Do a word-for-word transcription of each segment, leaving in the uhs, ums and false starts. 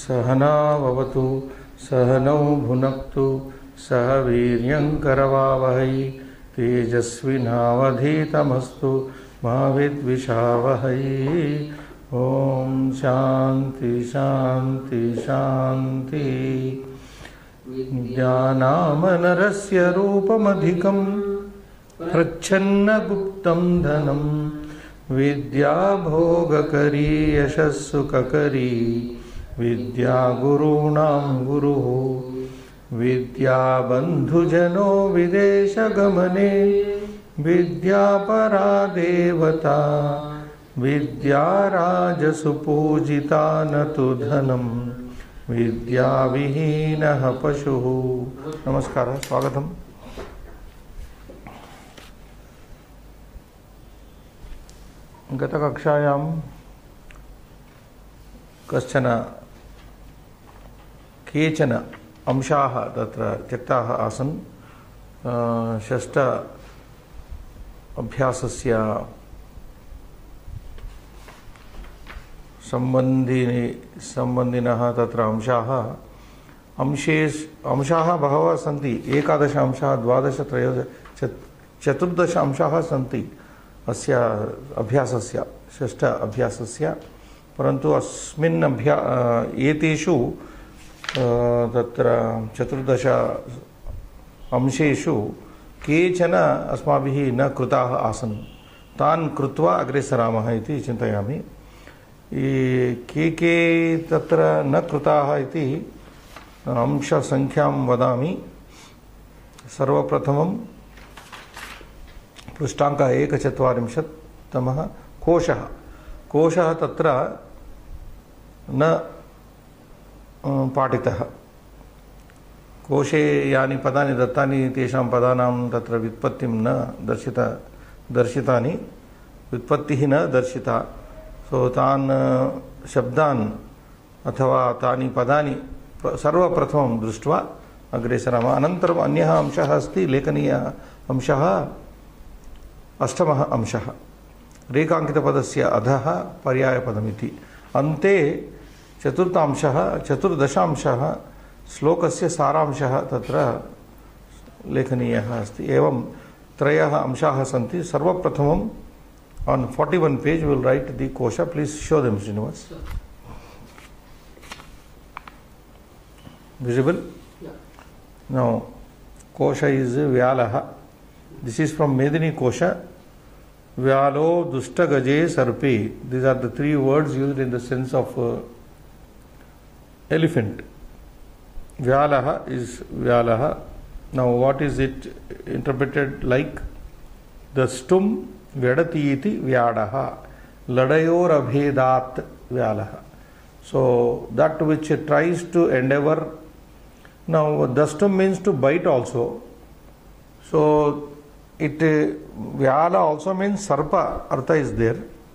सहना भवतु सहनौ भुनक्तु सह वीर्यंकरवावहै तेजस्विनावधीतमस्तु मा विद्विषावहै। ओम शांति शांति शांति। ज्ञानामनरस्य रूपमधिकं प्रच्छन्न गुप्तं धनं विद्या भोगकरी यशस्सुखकरी विद्या गुरूणां गुरुः विद्या बन्धुजनो विदेशगमने विद्या परा देवता विद्या राजसुपूजिता न तु धनं विद्या विहीनः पशुः। नमस्कारः, स्वागतम्। गतकक्षायां कश्चन केचन अंशाः तत्र त्यक्ताः आसन्। षष्ठ अभ्यासस्य सम्बन्धिनि सम्बन्धिनः तत्र अंशाः अंशेष अंशाः बहवः सन्ति। एकादश अंशाः, द्वादश, त्रयोदश, चतुर्दश अंशाः सन्ति अस्य अभ्यासस्य, षष्ठ अभ्यासस्य। परन्तु अस्मिन् अभ्या एतेषु तत्र चतुर्दश अंशेषु केचन अस्माभिः न कृताः आसन्। तान् कृत्वा अग्रे सरामः इति चिन्तयामि। के के तत्र न कृताः इति अंशसङ्ख्यां वदामि। सर्वप्रथमं पृष्ठाङ्कः एकचत्वारिंशत्तमः कोशः। कोशः तत्र न पाठितः। कोशे यानि पदानि दत्तानि तेषां पदानां तत्र व्युत्पत्तिं न दर्शिता दर्शितानि व्युत्पत्तिः न दर्शिता। सो तान् शब्दान् अथवा तानि पदानि सर्वप्रथमं दृष्ट्वा अग्रे सरामः। अनन्तरम् अन्यः अंशः अस्ति, लेखनीयः अंशः, अष्टमः अंशः, रेखाङ्कितपदस्य अधः पर्यायपदमिति। अन्ते चतुर्थांशः, चतुर्दशांशः, श्लोकस्य सारांशः तत्र लेखनीयः अस्ति। एवं त्रयः अंशाः सन्ति। सर्वप्रथमं on forty-one page we will write the kosha. Please show them, Srinivas. Visible? Yeah. Now kosha is vyalaha. This is from Medini kosha. Vyalo dusta gaje sarpe. These are the three words used in the sense of uh, elephant. Vyalaha is vyalaha. Now what is it interpreted like? The stum Vyadati iti vyadaha, ladayor abhedat vyalaha. So that which tries to endeavor. Now dastum means to bite also. So it vyala also means sarpa. Artha is there.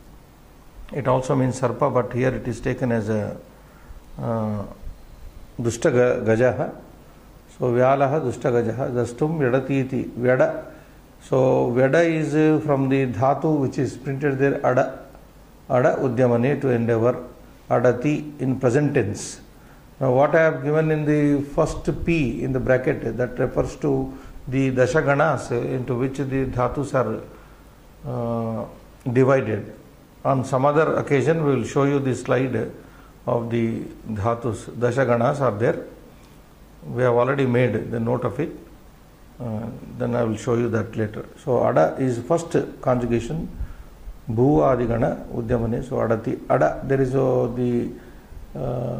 It also means sarpa, but here it is taken as a uh, dushta gajaha. So vyalaha dushta gajaha. Dastum vyadati iti vyada. So Veda is from the dhatu which is printed there, ada, ada udyamane, to endeavor, adati in present tense. Now what I have given in the first P in the bracket, that refers to the dashaganas into which the dhatus are uh, divided. On some other occasion we will show you the slide of the dhatus. Dashaganas are there. We have already made the note of it. Uh, then I will show you that later. So ada is first conjugation, bhu adigana udyamane. So adati, ada, there is uh, the uh,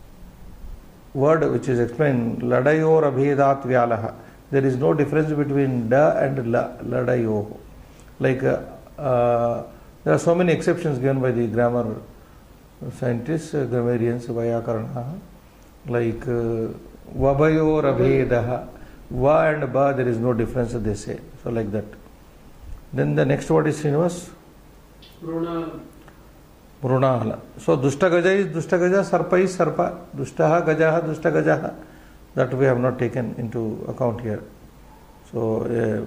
word which is explained, ladayor abhedat vyalaha. There is no difference between da and la, ladayo. Like uh, uh, there are so many exceptions given by the grammar scientists, uh, grammarians, vyakarana, like uh, vabayor abhedaha. Va and ba, there is no difference, they say. So like that. Then the next word is Srinivas? Brunala. Brunala. So dushta gaja is dushta gaja, sarpa is sarpa. Dushtaha gajaha, dushta gajaha. That we have not taken into account here. So, uh,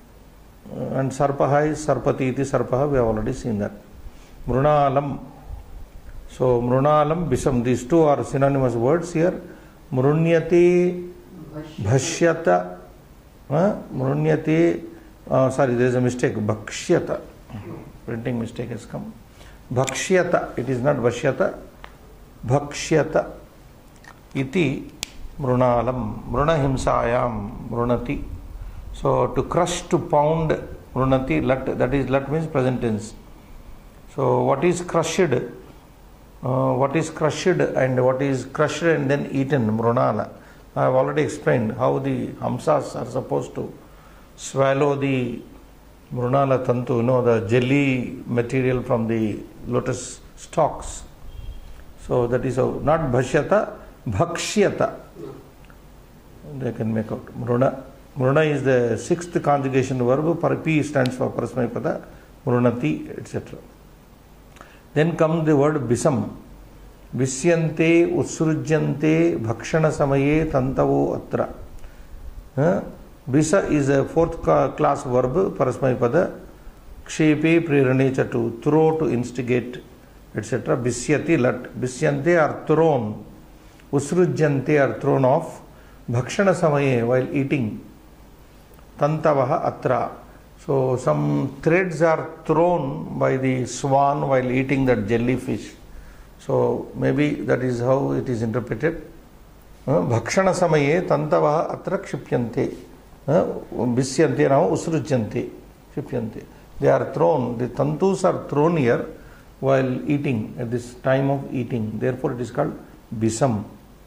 and sarpaha is sarpati iti sarpaha, we have already seen that. Brunalam. So mrunalam, bisam, these two are synonymous words here. Mrunyate, bhashyata, uh, mrunyate, uh, sorry, there is a mistake, bhakshyata. Printing mistake has come. Bhakshyata, it is not bhashyata, bhakshyata. Iti mrunalam, mrunahimsayam, mrunati. So to crush, to pound, mrunati, lat, that is, lat means present tense. So what is crushed? Uh, what is crushed and what is crushed and then eaten, mrunala. I have already explained how the hamsas are supposed to swallow the mrunala tantu, you know, the jelly material from the lotus stalks. So that is how, not bhashyata, bhakshyata. They can make out. Mruna. Mruna is the sixth conjugation verb. P stands for parasmaipada, mrunati, et cetera. Then comes the word bisam. Visyante, utsrujyante, bhakshana samaye, tantavo atra. Uh, bisa is a fourth class verb, parasmaipada. Kshepe, prerane cha, to throw, to instigate, et cetera. Bisyati, lat. Bisyante are thrown. Usrujyante are thrown off. Bhakshana samaye, while eating. Tantavaha atra. So some threads are thrown by the swan while eating that jellyfish. So maybe that is how it is interpreted. Bhakshana samaye tantavaha atra kshipyante. Bisyante now usrujyante. Kshipyante. They are thrown, the tantus are thrown here while eating, at this time of eating. Therefore it is called bisam.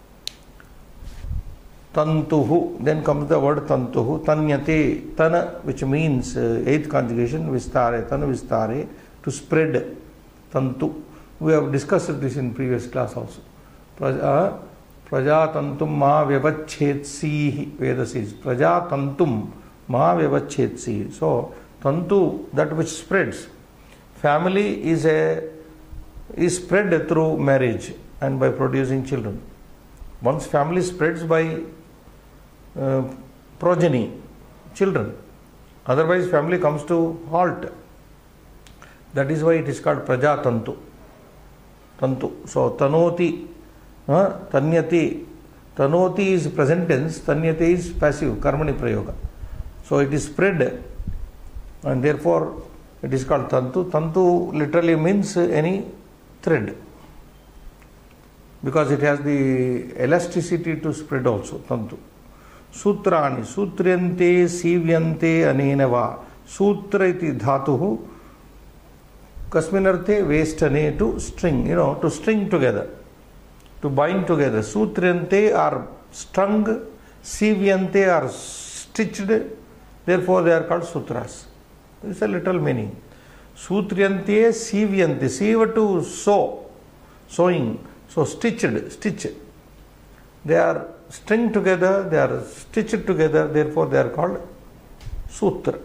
Tantuhu, then comes the word tantuhu, tanyate, tana, which means uh, eighth conjugation, vistare, tana vistare, to spread, tantu. We have discussed this in previous class also. Praja, praja tantum ma vyavachetsi, Veda says, praja tantum ma vyavachetsi. So, tantu, that which spreads. Family is a is spread through marriage and by producing children. Once family spreads by Uh, progeny, children. Otherwise family comes to halt. That is why it is called praja tantu. Tantu. So tanoti, uh, tanyati. Tanoti is present tense, tanyati is passive, karmani prayoga. So it is spread and therefore it is called tantu. Tantu literally means any thread, because it has the elasticity to spread also, tantu. Sutrani, sutriyante, sivyante, anenava. Sutra iti dhatuhu. Kasminarthe, vestane, to string, you know, to string together, to bind together. Sutriyante are strung, sivyante are stitched, therefore they are called sutras. This is a little meaning. Sutriyante, sivyante, siva to sew, sewing, so stitched, stitch. They are string together, they are stitched together, therefore they are called sutra.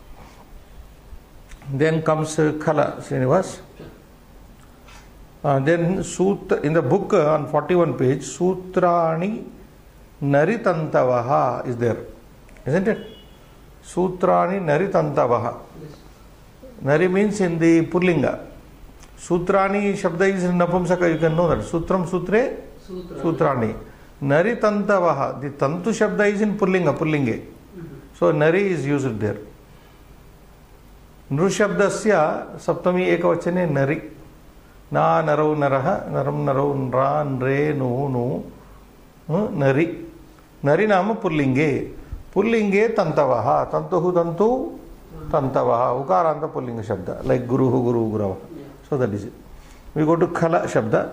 Then comes uh, Kala, Srinivas. Uh, then sutra, in the book uh, on forty-one page, Sutrani Naritantavaha is there, isn't it? Sutrani Naritantavaha. Nari means in the Purlinga. Sutrani Shabda is in Napumsaka, you can know that. Sutram Sutre, Sutra. Sutrani. Nari Tantavaha, the Tantu Shabda is in Purlinga, Purlinge. So Nari is used there. Nrushabdasya Saptami Ekavachane Nari. Na Narau Naraha, Naram Narau Nra Nre Nu Nu Nari. Nari Nama Purlinge. Purlinge Tantavaha. Tantuhu Tantu Tantavaha. Ukaranta Purlinga Shabda. Like Guruhu Guru Gurava. So that is it. We go to Kala Shabda.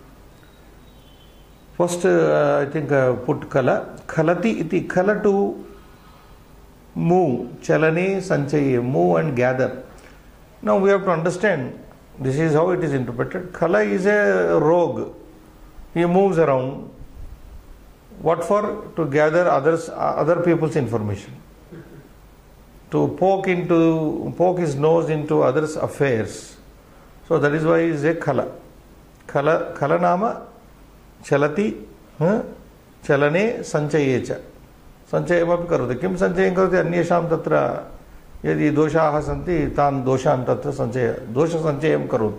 First, uh, I think uh, put Kala. Khalati iti. Kala to move. Chalane sanchaye. Move and gather. Now we have to understand, this is how it is interpreted. Kala is a rogue. He moves around. What for? To gather others, other people's information. To poke into, poke his nose into others' affairs. So that is why he is a Kala. Kala, Kala nama Chalati, huh? Chalane sanchayecha. Sanchayam api karoti. Kim sanchayam karoti? Anyesham tatra yadi doshaha santi tan doshan tatra sanchaya. Dosha sanchayam karoti.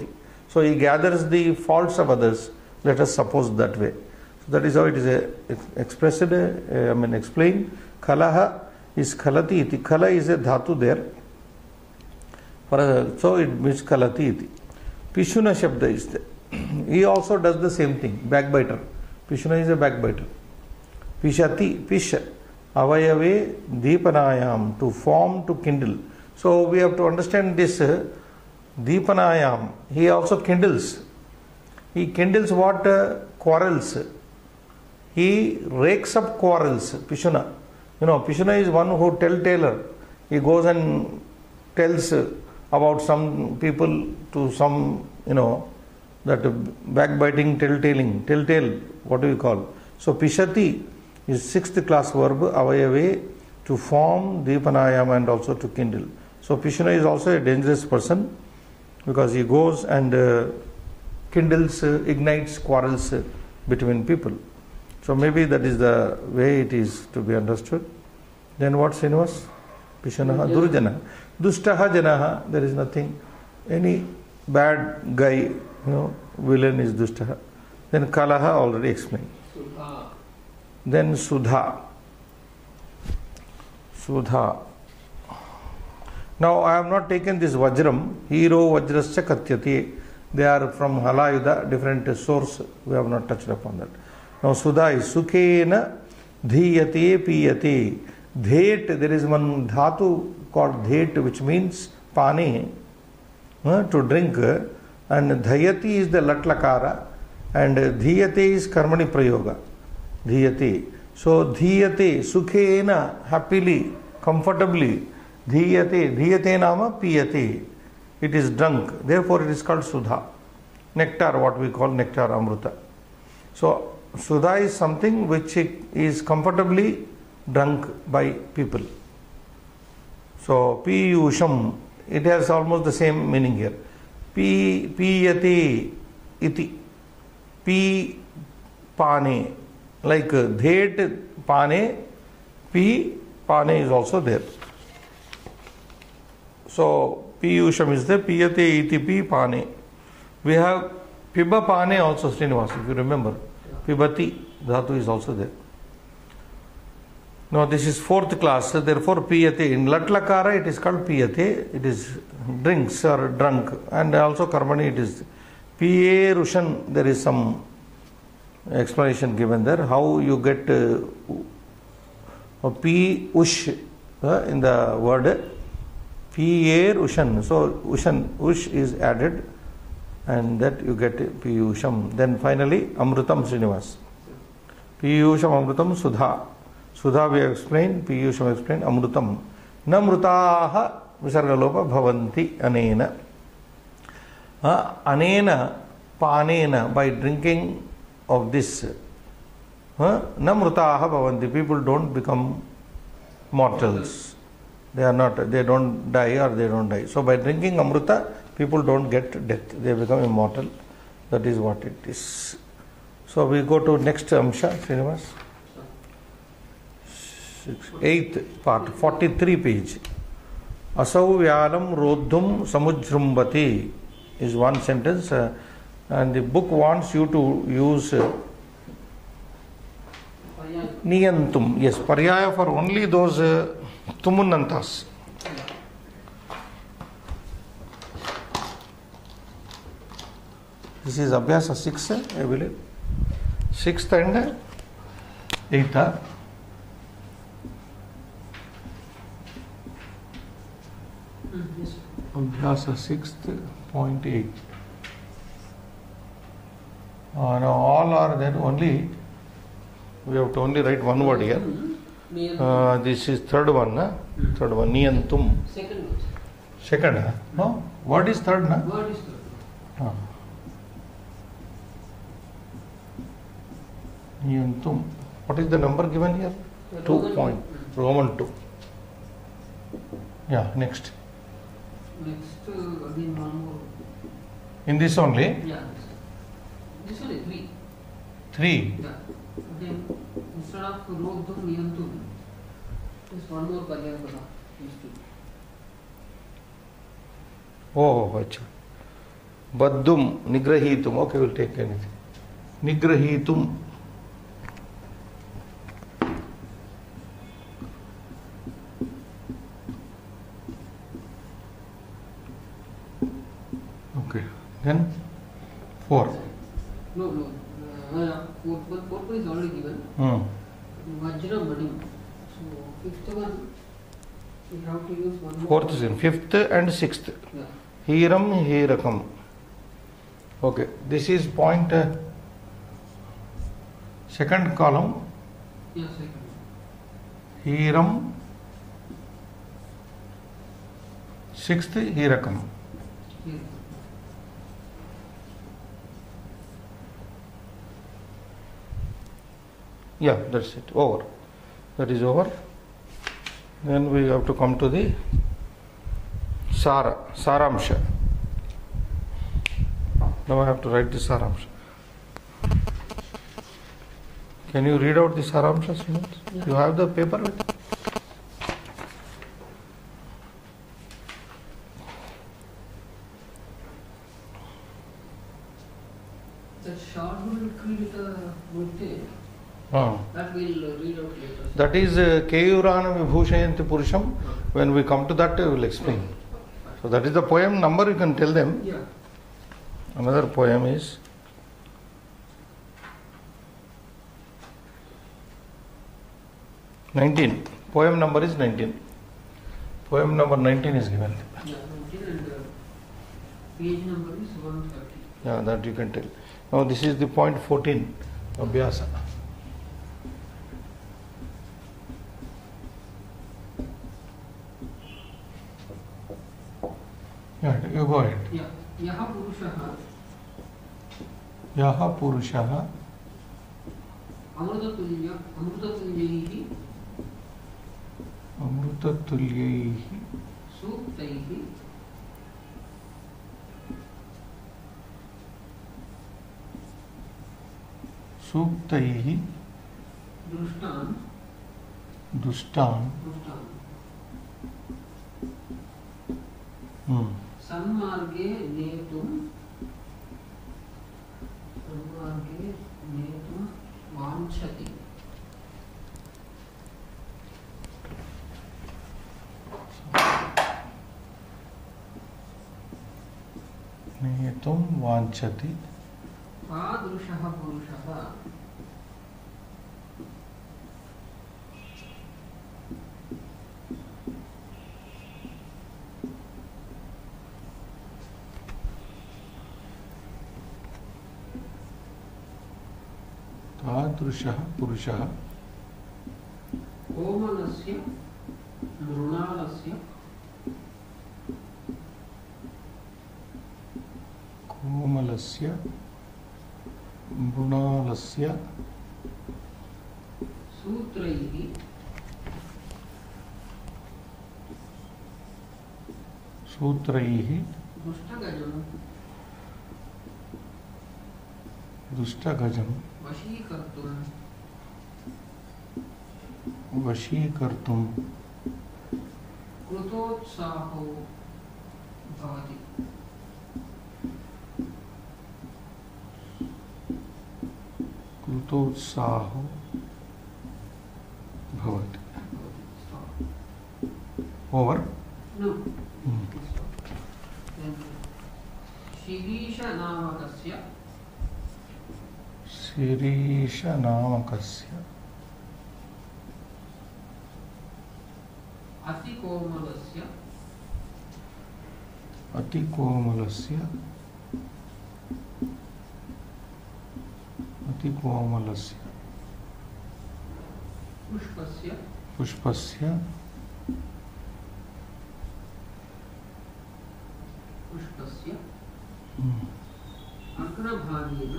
So he gathers the faults of others. Let us suppose that way. So that is how it is uh, expressed, uh, I mean explained. Kalaha is khalati iti. Kala is a dhatu there. For a, so it means kalati iti. Pishuna Shabda is there. He also does the same thing. Backbiter. Pishuna is a backbiter. Pishati, pisha. Avayave deepanayam, to form, to kindle. So we have to understand this uh, deepanayam. He also kindles. He kindles what? Uh, quarrels. He rakes up quarrels. Pishuna. You know, Pishuna is one who tell-taler. He goes and tells uh, about some people to some, you know, that uh, backbiting, tell-taling. Tell-tale, what do you call? So Pishati is sixth class verb, avayave, to form, deepanayam, and also to kindle. So Pishuna is also a dangerous person because he goes and uh, kindles, uh, ignites quarrels uh, between people. So maybe that is the way it is to be understood. Then what, Srinivas? Pishanaha, Durjana. Dustaha janaha, there is nothing. Any bad guy, you know, villain is Dustaha. Then Kalaha already explained. Sudha. Then Sudha. Sudha. Now I have not taken this Vajram, Hero Vajrasya Katyati. They are from Halayuda, different source. We have not touched upon that. Now Sudha is Sukhena Dhiyate Piyate. Dhet, there is one dhatu called dhet, which means pani, uh, to drink, and dhayati is the latlakara, and dhiyate is karmani prayoga. Dhiyate. So dhiyate, sukhena, happily, comfortably. Dhiyate, dhiyate nama piyate. It is drunk. Therefore it is called Sudha. Nectar, what we call nectar, amruta. So Sudha is something which is comfortably drunk by people. So piyusham, it has almost the same meaning here. Pi piyate iti. Pi pane, like dhet pane, pi pane is also there. So piyusham is there, piyate iti pi pane. We have piba pane also, Srinivas, if you remember. Pibati dhatu is also there. Now this is fourth class, therefore piyate. In latlakara it is called piyate. It is drinks or drunk, and also karmani it is. Piye rushan, there is some explanation given there. How you get uh, pi ush uh, in the word. Piye ushan. So ushan, ush is added, and that you get piyusham. Then finally amrutam, Srinivas. Piyusham amrutam Sudha. Sudha we have explained, Piyusham explained, Amrutam. Na mrutaha visargalopa bhavanti anena. Uh, anena panena, by drinking of this. Uh, na mrutaha bhavanti, people don't become mortals. They are not, they don't die or they don't die. So by drinking Amruta, people don't get death. They become immortal. That is what it is. So we go to next Amsha, Srinivas. Eighth part, forty-three page. Asau vyalam rodhum samujrumbati is one sentence, uh, and the book wants you to use uh, niyantum. Yes, paryaya for only those uh, tumunantas. This is Abhyasa six, I believe. Sixth and eighth. Abhyasa sixth point eight. Uh, now all are there only. We have to only write one word here. Uh, this is third one, na? Third one, niyantum. Second. Second, huh? No? Word is third, na? Word is third. Ah. Niyantum. What is the number given here? Two point. Roman two. Yeah, next. Next, uh, again one more. In this only? Yeah. This one is three. Three. Yeah. Then instead of rodhum niyantum, just one more paryapada. These two. Oh, acha. Baddum, nigrahitum. Okay, we'll take anything. Nigrahitum. Okay. Then four. No, no. Uh, fourth one, fourth one is already given. Hmm. Vajra Mani. So fifth one, we have to use one more. Fourth is in fifth and sixth. Yeah. Hiram, Hirakam. Okay. This is point uh, second column. Yeah, second. Hiram. Sixth, Hirakam. Here. Yeah, that's it. Over. That is over. Then we have to come to the Sara, Saramsha. Now I have to write the Saramsha. Can you read out the Saramsha, Sumit? Yeah. You have the paper with you? The short will create a voltage. Ah. That will uh, read out later. That is uh, Keyurana Vibhushayanti Purusham. When we come to that, I will explain. So that is the poem number, you can tell them. Yeah. Another poem is nineteen. Poem number is nineteen. Poem number nineteen is given. Yeah, nineteen and uh, page number is one thirty. Yeah, that you can tell. Now this is the point fourteen, Abhyasa. Yeah, you go ahead. Yeah. Yaha Purushaha Yaha Purushaha Amrutatulya Amrutatulyahi Amrutatulyaihi Suktaihi Suktaihi Drushtan Dustan Drushtan hmm. Sanmarge Netum Sanmarge Netum Vanchati Netum Vanchati Padrushaha Purushaha तादृशः पुरुषः कोमलस्य मृणालस्य कोमलस्य मृणालस्य सूत्रैः सूत्रैः दुष्टगजं दुष्टगजं वशीकर्तुं वशीकर्तुं कृतोत्साहो भवति कृतोत्साहो भवति over No. शिरीषनामकस्य शिरीषनामकस्य अतिकोमलस्य अतिकोमलस्य अतिकोमलस्य पुष्पस्य पुष्पस्य पुष्पस्य हम्म, अग्रभागेन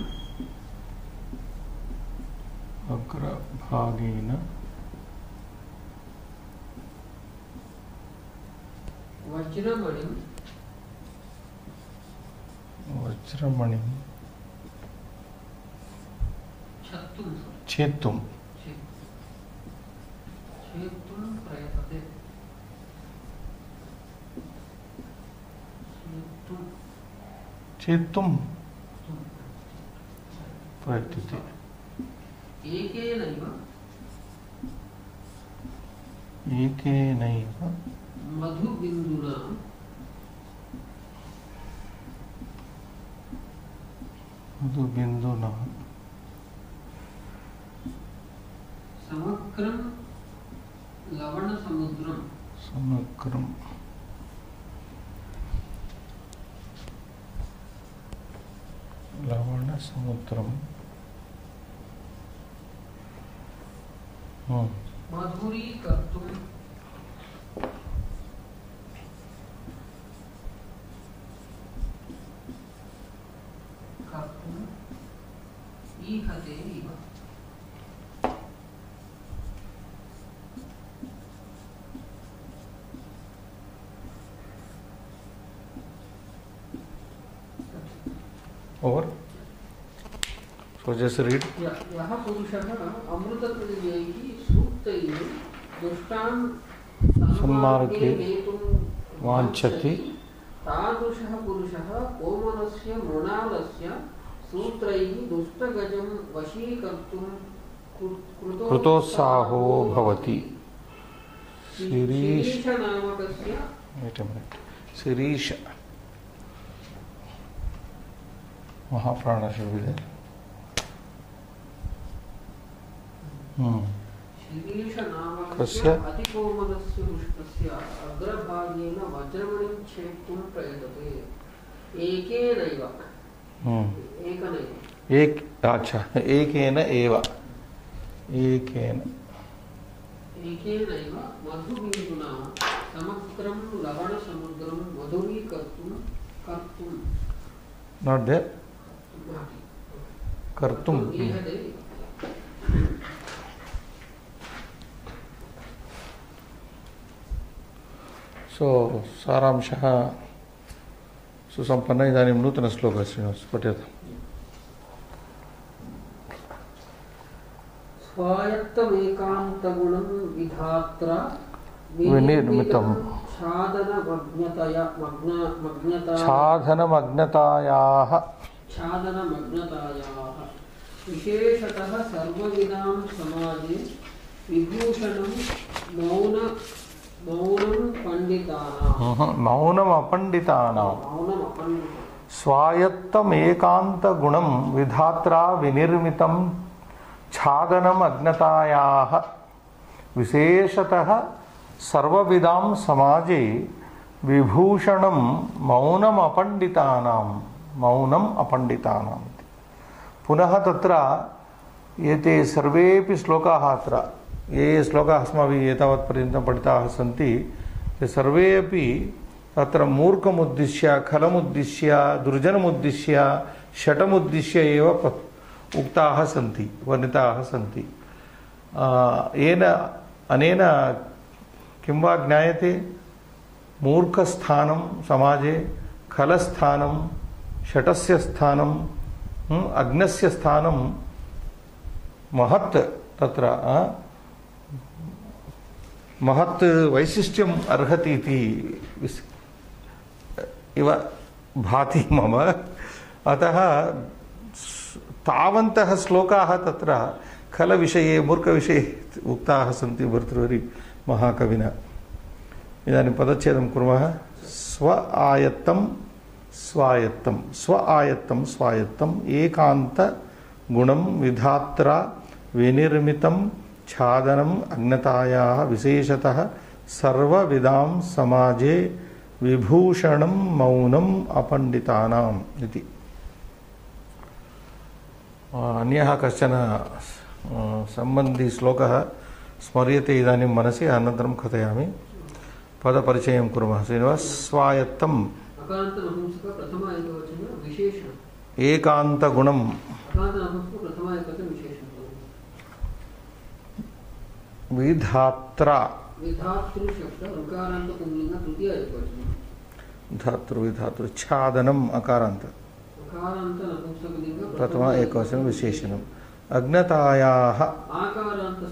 अग्रभागेन वज्रमणिं वज्रमणिं छत्तुं छेत्तुं छेत्तुं प्रयतते छेत्तुं चेत्तुं प्रयतते एकेनैव एकेनैव मधुबिन्दुना मधुबिन्दुना समग्रं लवणसमुद्रं समग्रं लवणसमुद्रं मधुरीकर्तुं कर्तुम् ईहते इव और so just read यः पुरुषः अमृततुल्यैः सूक्तैः दुष्टान् सन्मार्गे नेतुं वाञ्छति तादृशः पुरुषः कोमलस्य मृणालस्य सूत्रैः दुष्टगजं वशीकर्तुं कृतोत्साहो भवति Shirish शिरीषनामकस्य wait a minute Shirish महाप्राण should be there hmm शिरीषनामकस्य अतिकोमलस्य पुष्पस्य अग्रभागेन वज्रमणिं छेत्तुं प्रयतते एकेनैव एकनैव एक अच्छा एकेन एव एकेन एकेनैव मधुबिन्दुना समग्रं लवणसमुद्रं मधुरीकर्तुं कर्तुं not there कर्तुं सो सारांशः सुसम्पन्न इदानीं नूतनश्लोकः श्रीनिवास पठ्यताम् स्वायत्तमेकान्तगुणं विधात्रा विनिर्मितं छादनमग्नतया मग्नता छादनमग्नतायाः छादनमग्नतायाः विशेषतः सर्वविदां समाजे विभूषणं मौन मौनं पंडितानां मौनम् अपण्डितानां मौनम् अपण्डितानां स्वायत्तम् एकान्तगुणं विधात्रा विनिर्मितं छादनम् अग्नतायाः विशेषतः सर्वविदां समाजे विभूषणं मौनम् अपण्डितानां मौनम् अपण्डितानां पुनः तत्र एते सर्वेपि श्लोकाः अत्र ये ये श्लोकाः अस्माभिः एतावत्पर्यन्तं पठिताः सन्ति ते सर्वे अपि तत्र मूर्खमुद्दिश्य खलमुद्दिश्य दुर्जनमुद्दिश्य शटमुद्दिश्य एव उक्ताः सन्ति वर्णिताः सन्ति येन अनेन किं वा ज्ञायते मूर्खस्थानं समाजे खलस्थानं शटस्य स्थानं अग्नस्य स्थानं महत् तत्र महत् वैशिष्ट्यम् अर्हति इति इव भाति मम अतः तावन्तः श्लोकाः तत्र खलविषये मूर्खविषये उक्ताः सन्ति भर्तृहरि महाकविना इदानीं पदच्छेदं कुर्मः स्व आयत्तं स्वायत्तं स्व आयत्तं स्वायत्तं एकान्त गुणं विधात्रा विनिर्मितं छादनम् अग्नतायाः विशेषतः सर्वविदां समाजे विभूषणं मौनम् अपण्डितानाम् इति अन्यः कश्चन सम्बन्धी श्लोकः स्मर्यते इदानीं मनसि अनन्तरं कथयामि पदपरिचयं कुर्मः श्रीनिवास स्वायत्तं एकान्तगुणं विधात्रा धातृ विधातृ छादनम् अकारान्त प्रथमा एकवचनं विशेषणम् अग्नतायाः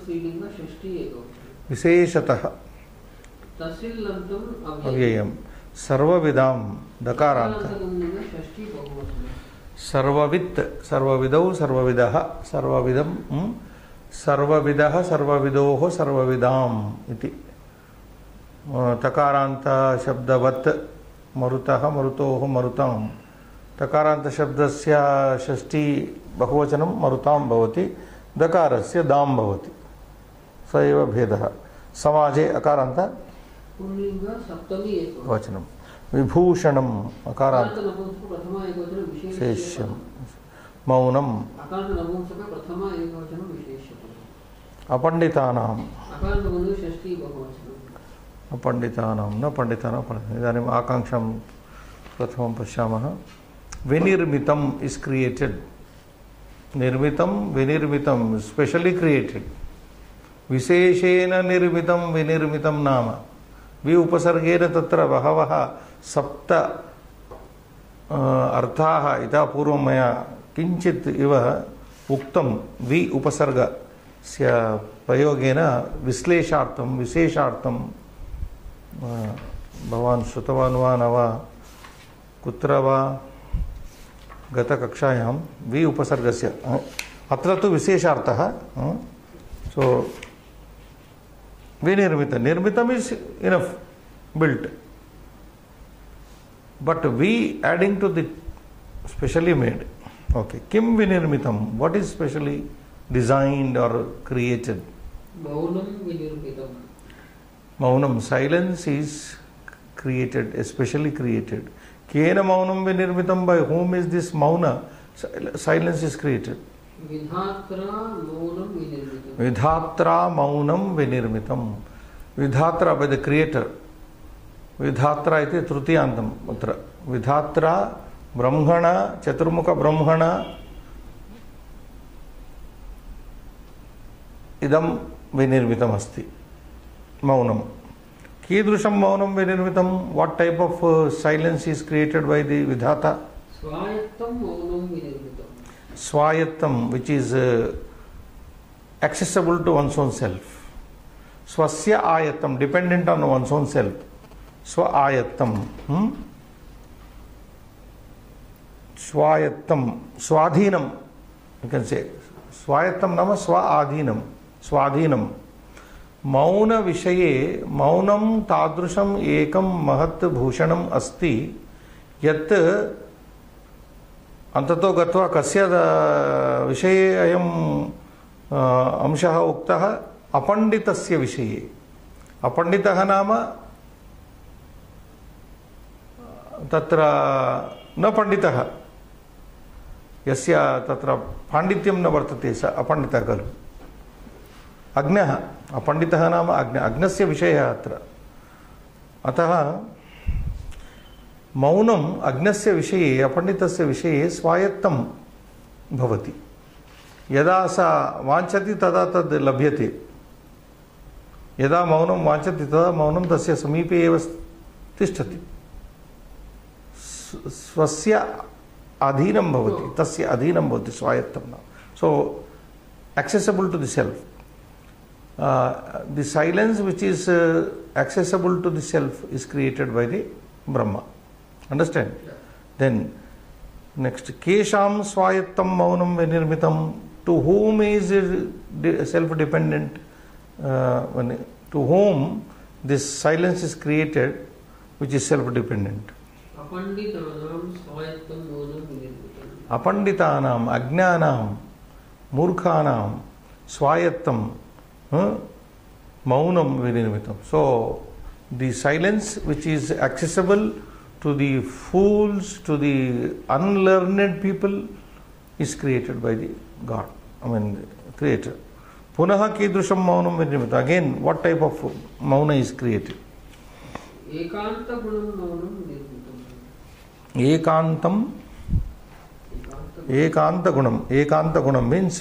विशेषतः अव्ययम् सर्वविदाम दकारांत षष्ठी बहुवचन सर्ववित् सर्वविदौ सर्वविदः सर्वविदं हम्म, सर्वविदः सर्वविदोः सर्वविदाम् इति तकारांत शब्दवत् मरुतः मरुतोः मरुताम् तकारांत शब्दस्य षष्ठी बहुवचनं मरुतां भवति दकारस्य दां भवति स एव भेदः समाजे अकारांत पुल्लिंग सप्तमी वचनं विभूषणम् अकारांत प्रथम एकवचन विशेष्यम् मौनम् अकारांत नपुंसक प्रथम एकवचन विशेष्यम् अपण्डितानाम् अकारांत गुणे षष्ठी बहुवचन अपण्डितानां न पण्डितानां पण्डितानाम् इदानीम् आकाङ्क्षां प्रथमं पश्यामः विनिर्मितम् इस् क्रिएटेड् निर्मितं विनिर्मितं स्पेशली क्रिएटेड विशेषेण निर्मितं विनिर्मितं नाम वि उपसर्गेण तत्र बहवः सप्त अर्थाः इतः पूर्वं मया किञ्चित् इव उक्तं वि उपसर्गस्य प्रयोगेन विश्लेषार्थं विशेषार्थं भवान् श्रुतवान् वा न वा कुत्र वा गतकक्षायां वि उपसर्गस्य अत्र तु विशेषार्थः सो विनिर्मित निर्मितम् is enough built but we adding to the specially made okay kim vinirmitam what is specially designed or created maunam vinirmitam maunam silence is created especially created kena maunam vinirmitam by whom is this mauna silence is created vidhatra maunam vinirmitam vidhatra maunam vinirmitam vidhatra by the creator विधात्रा इति तृतीयान्तम् अत्र विधात्रा ब्रह्मण चतुर्मुख ब्रह्मण इदं विनिर्मितम् अस्ति मौनं कीदृशं मौनं विनिर्मितं what type of silence is created by the विधाता स्वायत्तं मौनं विनिर्मितं स्वायत्तं which is accessible to one's own self स्वस्य आयत्तं dependent on one's own self स्व आयत्तम स्वायत्तम स्वाधीनम यू कैन से स्वायत्तम नाम स्व आधीनम स्वाधीनम मौन विषये मौनम तादृशम एकम महत् भूषणम अस्ति यत् अंततो गत्वा कस्य विषये अयम् अंशः उक्तः अपण्डितस्य विषये अपण्डितः नाम तत्र न पंडितः यस्य तत्र पाण्डित्यं न वर्तते स अपण्डितः खलु अज्ञः अपण्डितः नाम अज्ञ अज्ञस्य विषयः अत्र अतः मौनम् अज्ञस्य विषये अपण्डितस्य विषये स्वायत्तं भवति यदा सा वाञ्छति तदा तद् लभ्यते यदा मौनं वाञ्छति तदा मौनं तस्य समीपे एव तिष्ठति स्वस्य अधीनं भवति तस्य अधीनं भवति स्वायत्तं नाम so accessible to the self uh, the silence which is uh, accessible to the self is created by the Brahma understand yeah. Then next kesham swayattam maunam vinirmitam to whom is it self dependent uh, when, to whom this silence is created which is self dependent अपंडितानाम अज्ञानाम मूर्खानाम स्वायत्तम मौनम विनिर्मितम so the silence which is accessible to the fools to the unlearned people is created by the god I mean creator पुनः कीदृशं मौनम विनिर्मितम अगेन व्हाट टाइप ऑफ मौन इज क्रिएटेड एकांत गुणं मौनं निर्मितम् एकांतम एकांत गुणम एकांत गुणम मीन्स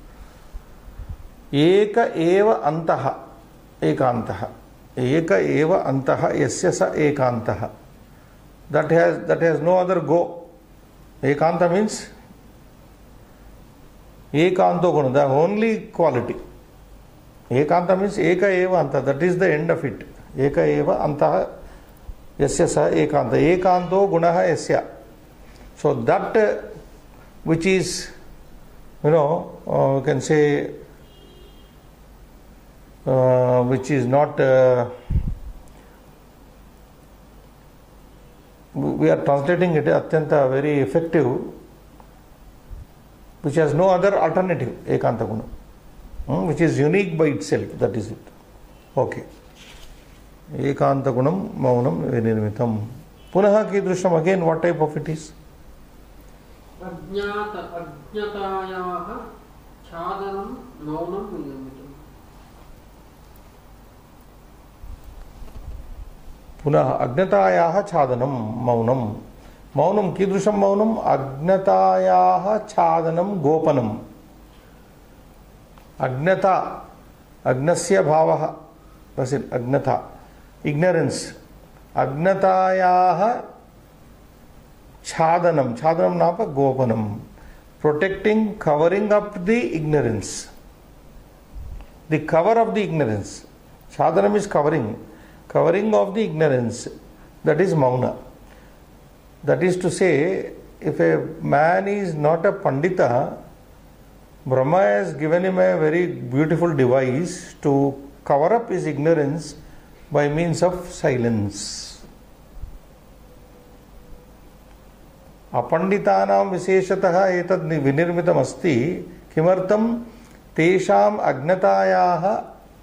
एक एव अंतः एकांतः एक एव अंतः यस्य स एकांतः that has that has no other go ekanta means ekanto guna the only quality ekanta means eka eva anta that is the end of it eka eva antah Yasya sa ekanta. Ekanto gunaha yasya. So that uh, which is, you know, uh, you can say, uh, which is not, uh, we are translating it atyanta very effective, which has no other alternative, ekanta guna, hmm, which is unique by itself, that is it. Okay. Ekanta gunam maunam vinirmitam. Punaha kidrusham, again what type of it is? Ajñata ajñatayaha chādanam maunam vinirmitam. Punaha ajñatayaha chādanam maunam. Maunam kidrusham maunam ajñatayaha chādanam gopanam. Ajñata, ajnasya bhavaha, that's it, ajñata, ignorance. Ajñatayaha chādanam, chādanam napa gopanam, protecting, covering up the ignorance. The cover of the ignorance. Chādanam is covering, covering of the ignorance. That is mauna. That is to say, if a man is not a pandita, Brahma has given him a very beautiful device to cover up his ignorance by means of silence. Apanditanam visheshatah etad vinirmitam asti kimartam tesham agnatayaha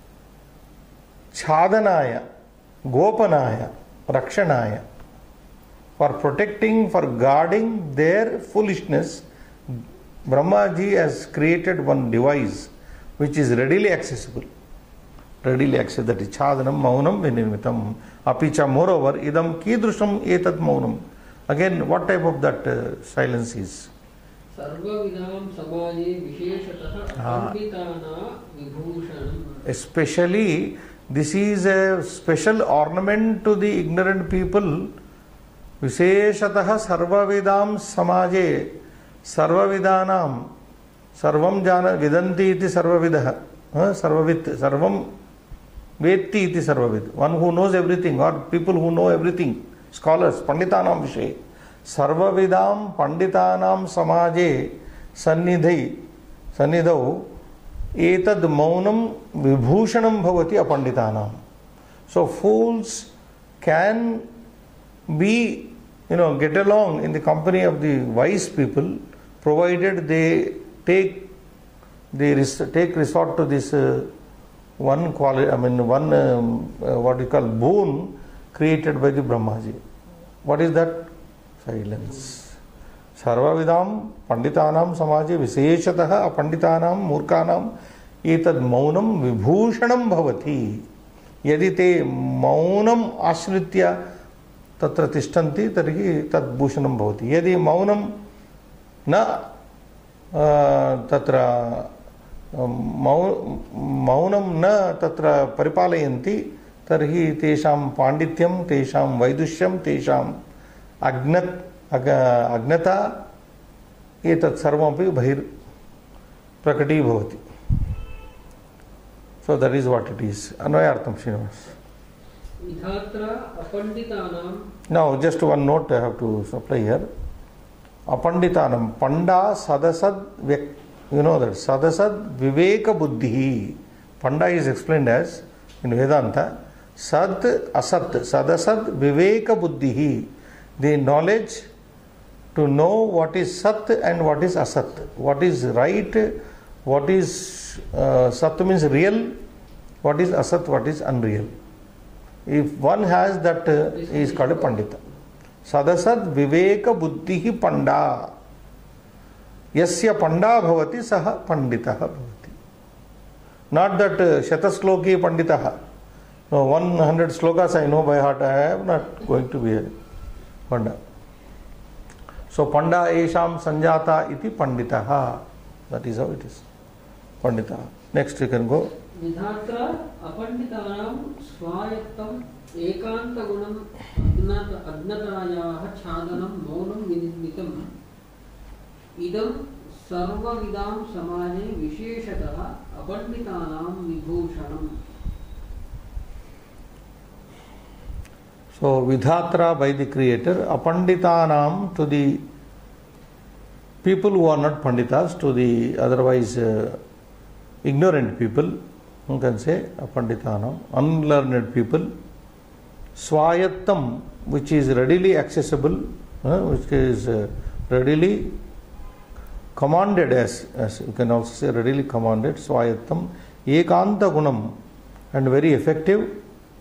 chādanaya gopanaya rakshanaya. For protecting, for guarding their foolishness, Brahmaji has created one device which is readily accessible. Readily accessible, that is chādanam maunam vinirmitam. Apicha, moreover, idam kidrusham etat maunam. Again, what type of that uh, silence is? Sarvavidam samaje visheshatah apanditana vibhushanam. Especially, this is a special ornament to the ignorant people. Visheshatah sarvavidam samaje, sarvavidanam, sarvam jana vidanti iti sarvavidah, sarvavit, sarvam vetti iti sarvavid. One who knows everything, or people who know everything, scholars, panditanam vishay. Sarvavidam panditanam samaje sannidhai, sannidhau etad maunam vibhushanam bhavati apanditanam. So fools can be, you know, get along in the company of the wise people, provided they take they res- take resort to this uh, one quality, I mean one um, uh, what you call boon created by the Brahmaji. What is that? Silence. Sarvavidam panditanam samaje visheshatah apanditanam murkanam etad maunam vibhushanam bhavati. Yadi te maunam ashritya तत्र तिष्ठन्ति तर्हि तद् भूषणं भवति. यदि मौनं न तत्र मौनं न तत्र परिपालयन्ति तर्हि तेषां पाण्डित्यं, तेषां वैदुष्यं, तेषां अज्ञत् अज्ञता एतत् सर्वमपि बहिर् प्रकटीभवति. So that is what it is. Anvayartham, Srinivas. Now, just one note I have to supply here. Apanditanam, Panda Sadasad, you know that Sadasad Viveka Buddhi. Panda is explained as in Vedanta Sad Asat, Sadasad Viveka Buddhi. The knowledge to know what is Sat and what is Asat, what is right, what is uh, Sat means real, what is Asat, what is unreal. If one has that, uh, he is called a Pandita. Sadasad Viveka Buddhihi Panda. Yasya Panda Bhavati Saha Panditaha Bhavati. Not that uh, Shatasloki Panditaha. No, one hundred slokas I know by heart, I am not going to be a Panda. So Panda Esham Sanjata iti Panditaha. That is how it is. Pandita. Next you can go. Vidhatra apanditanam swayattam ekanta gunam agnatayaha chādanam maunam vinirmitam idam sarva vidam samaje visheshatah apanditanam vibhushanam. So Vidhatra by the creator, apanditanam to the people who are not panditas, to the otherwise uh, ignorant people, you can say apanditanam, unlearned people. Swayattam, which is readily accessible, uh, which is uh, readily commanded, as, as you can also say readily commanded. Swayattam, ekanta gunam, and very effective.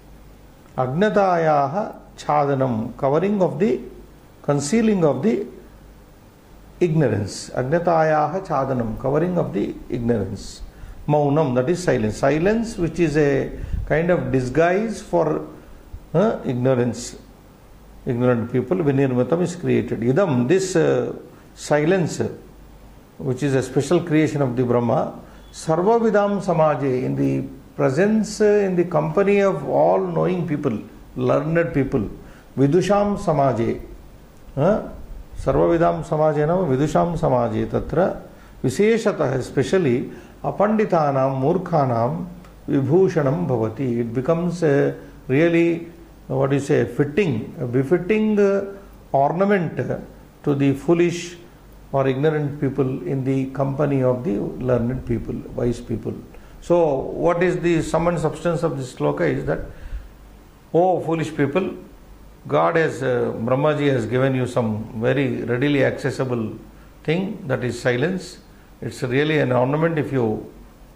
Agnatayaha chadanam, covering of the, concealing of the ignorance. Agnatayaha chadanam, covering of the ignorance. Maunam, that is silence. Silence which is a kind of disguise for uh, ignorance. Ignorant people, Vinirmatam is created. Idam, this uh, silence, which is a special creation of the Brahma, Sarva Vidam Samaje, in the presence, uh, in the company of all knowing people, learned people, Vidusham Samaje, uh, Sarva Vidam Samaje, no, Vidusham Samaje, Tatra, Visheshatah, especially, Apanditanam, Murkhanam, Vibhushanam Bhavati. It becomes a really, what do you say, fitting, a befitting uh, ornament to the foolish or ignorant people in the company of the learned people, wise people. So, what is the sum and substance of this sloka is that, oh foolish people, God has, uh, Brahmaji has given you some very readily accessible thing, that is silence. It's really an ornament if you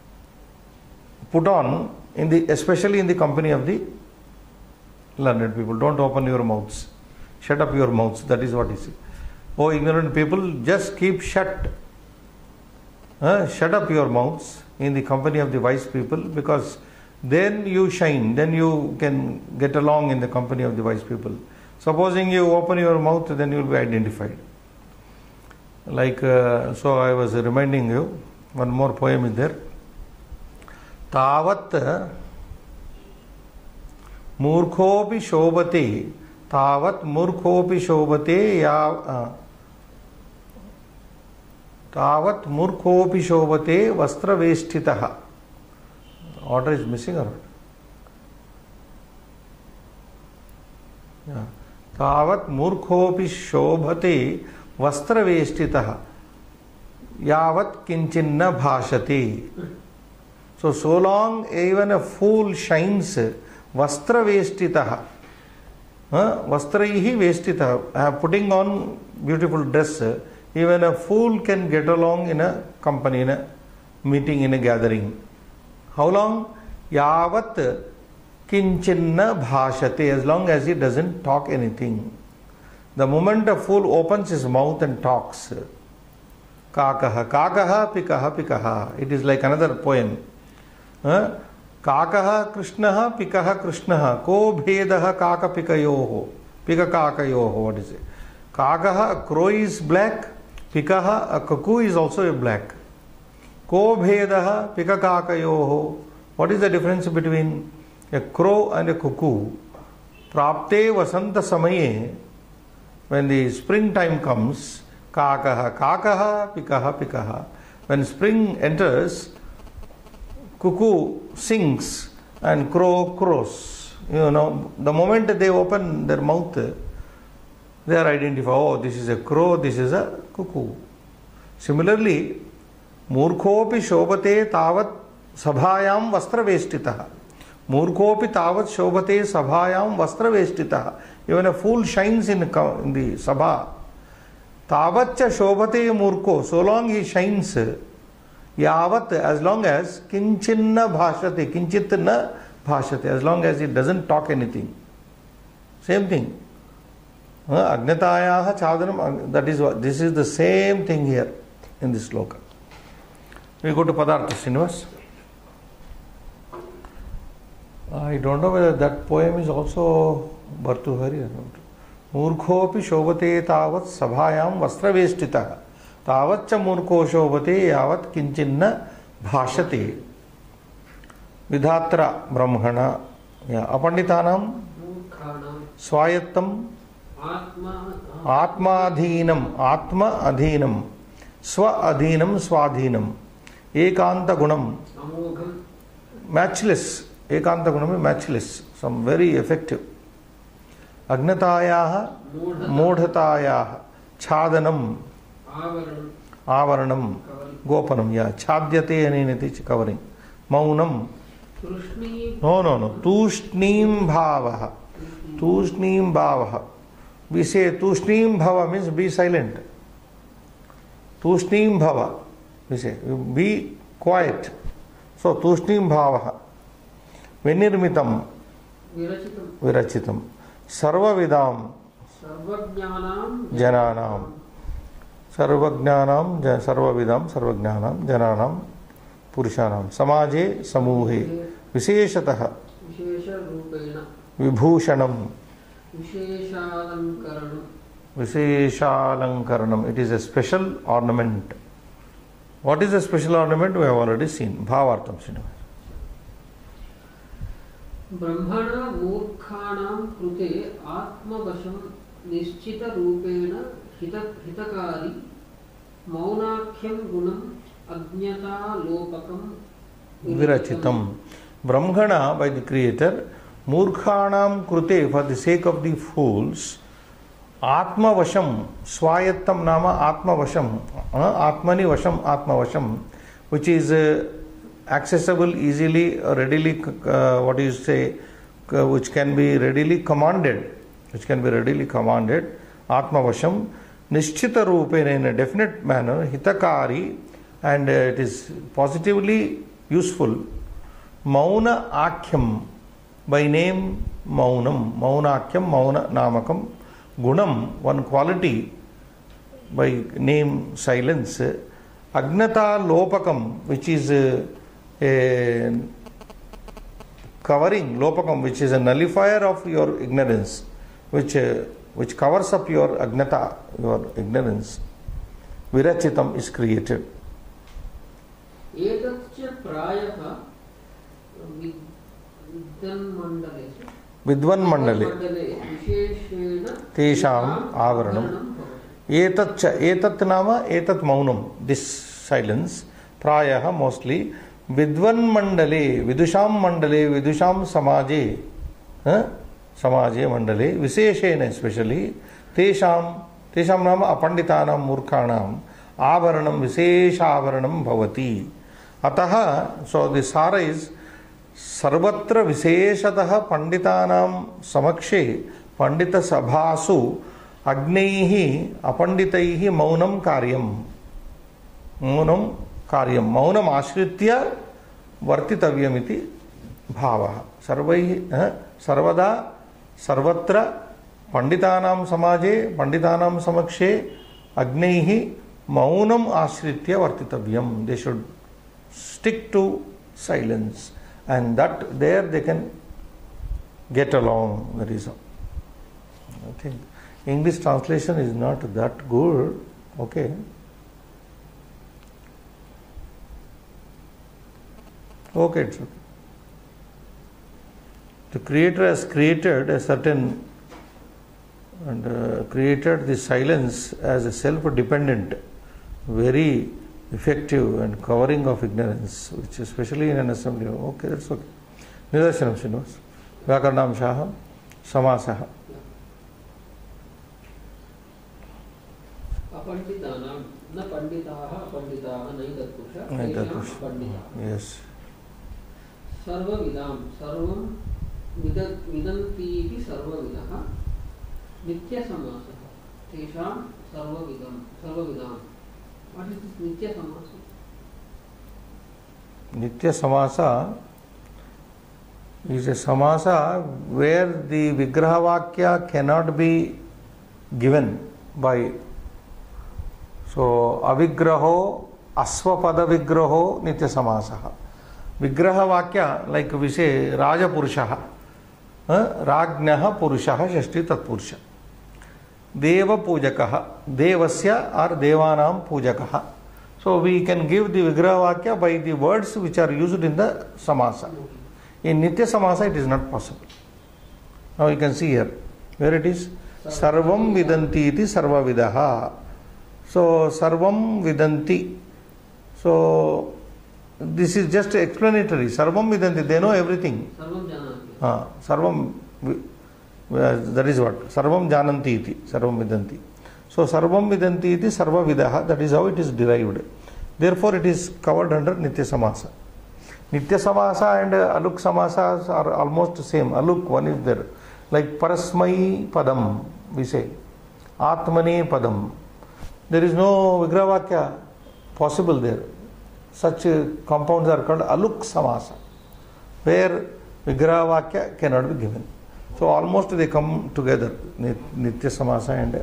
put on, in the, especially in the company of the learned people. Don't open your mouths. Shut up your mouths. That is what he says. Oh ignorant people, just keep shut. Uh, shut up your mouths in the company of the wise people, because then you shine, then you can get along in the company of the wise people. Supposing you open your mouth, then you will be identified. Like, uh, so I was reminding you, one more poem is there. Tavat murkhopi shobhate, tavat murkhopi shobhate, ya, uh, tavat murkhopi shobhate vastra veshtitaha. Order is missing or not? Yeah. Tavat murkhopi shobhate vastra veshtitaha yavat kinchinna bhashati. So, so long even a fool shines, vastra veshtitaha, uh, vastraihi veshtitaha, uh, putting on beautiful dress, even a fool can get along in a company, in a meeting, in a gathering. How long? Yavat kinchinna bhashate, as long as he doesn't talk anything. The moment a fool opens his mouth and talks, kakaha, kakaha, pikaha, pikaha. It is like another poem. Uh, kakaha krishnaha, pikaha krishnaha, ko bhedaha kaka pikayoho, pika kakayoho, what is it? Kakaha, a crow is black, pikaha, a cuckoo is also a black. Ko bhedaha pika kakayoho. What is the difference between a crow and a cuckoo? Prapte vasanta samaye, when the springtime comes, kakaha, kakaha, pikaha, pikaha. When spring enters, cuckoo sings and crow crows. You know, the moment they open their mouth, they are identified. Oh, this is a crow, this is a cuckoo. Similarly, murkhopi shobhate tavat sabhayam vastra veshtitaha. Murkhopi tavat shobhate sabhayam vastra veshtitaha. Even a fool shines in, in the sabha. Tavatcha shobhate murko. So long he shines. Yavat, as long as kinchinna bhashate. Kinchitna bhashate. As long as he doesn't talk anything. Same thing. Agnatayaha chadanam. That is what. This is the same thing here in this sloka. We go to Padartha Srinivas. I don't know whether that poem is also Bhartuhari or not. Murkhopi shobhate tavat sabhayam vastra veshtitaha. Tavatcha murko shobhate yavat kinchinna bhashate. Vidhatra brahmana. Yeah. Apanditanam swayattam atma adhinam atma adhinam swa adhinam swadhinam ekanta gunam matchless. Ekanta gunam is matchless, some very effective. अज्ञतायाः मूढतायाः छादनम् आवरणं आवरणं गोपनं या छाद्यते अनेन covering मौनं तूष्णीं no no no तूष्णीं भावः तूष्णीं भावः we say तूष्णीं भव means be silent तूष्णीं भव we say be quiet so तूष्णीं भावः विनिर्मितं विरचितं विरचितं सर्वविदां सर्वज्ञानां जनानां सर्वज्ञानां ज- सर्वविदां सर्वज्ञानां जनानां पुरुषाणां समाजे समूहे विशेषतः विशेषरूपेण विभूषणं विशेषालङ्करणं विशेषालंकरणम it is a special ornament. What is a special ornament? We have already seen. Bhavartham Srinivas. ब्रह्मण मूर्खाणां कृते आत्मवशं निश्चितरूपेण हित हितकारी मौनाख्यं गुणम् अज्ञतालोपकं Virachitam. Brahmana by the Creator, Murkhanam Krute for the sake of the fools, Atma Vasham, Swayattam Nama Atma Vasham, uh, Atmani Vasham, Atma Vasham, which is uh, accessible easily, uh, readily, uh, what do you say, uh, which can be readily commanded, which can be readily commanded, Atma Vasham, Nishchita Rupena in a definite manner, Hitakari, and uh, it is positively useful. Mauna Akhyam, by name Maunam, Mauna Akhyam, Mauna Namakam, Gunam, one quality, by name silence, Agnata Lopakam, which is a, a covering, Lopakam, which is a nullifier of your ignorance, which uh, which covers up your Agnata, your ignorance. Virachitam is created. एतच्च प्रायः विद्वन्मण्डले विद्वन्मण्डले विशेषेण तेषाम् आवरणम् एतच्च एतत् नाम एतत् मौनं this silence प्रायः mostly विद्वन्मण्डले विदुषां मण्डले विदुषां समाजे समाजे मण्डले विशेषेण स्पेशली तेषां तेषां नाम अपण्डितानां मूर्खाणाम् आवरणं विशेषावरणं भवति अतः सो द सार इज सर्वत्र विशेषतः पंडितानां समक्षे पंडित सभासु अग्नैः अपंडितैः मौनं कार्यं मौनं कार्यं मौनम् आश्रित्य वर्तितव्यमिति भावः सर्वैः सर्वदा सर्वत्र पंडितानां समाजे पंडितानां समक्षे अग्नैः मौनम् आश्रित्य वर्तितव्यं they should stick to silence and that there they can get along. That is all. I think English translation is not that good. Okay. Okay, it's okay. The Creator has created a certain and uh, created the silence as a self-dependent, very effective and covering of ignorance, which especially in an assembly. Okay, that's okay. Nidarshanam Srinivas. Vyakaranamshaha, Samasaha. अपण्डितानां न पण्डिताः अपण्डिताः नैतत्पुरुषः Naitatpuruष. पंडिताः Yes. सर्वविदां सर्वं with विदन्तीति सर्वविदः नित्यसमासः तेषां सर्वविदं सर्वविदां. What is this nitya samasa? Nitya Samasa is a samasa where the Vigraha Vakya cannot be given by. So, Avigraho, Aswapada Vigraho, Nitya Samasa. Vigraha Vakya, like we say, Raja Purushaha, Rajnaha Purushaha, Shashti Tatpurusha. Deva Pujakaha, Devasya or Devanam Pujakaha. So we can give the Vigraha Vakya by the words which are used in the Samasa. In Nitya Samasa it is not possible. Now you can see here, where it is Sarvam Vidanti iti Sarva Vidaha. So Sarvam Vidanti. So this is just explanatory. Sarvam Vidanti, they know everything. Sarvam janati. Ah, Sarvam that is what sarvam jananti iti, sarvam vidanti. So sarvam vidanti iti sarva vidaha, that is how it is derived. Therefore it is covered under nitya samasa. Nitya samasa and aluk samasas are almost same. Aluk, one is there, like parasmai padam, we say atmane padam. There is no vigrahavakya possible there. Such compounds are called aluk samasa, where vigrahavakya cannot be given. So almost they come together, nitya samasa and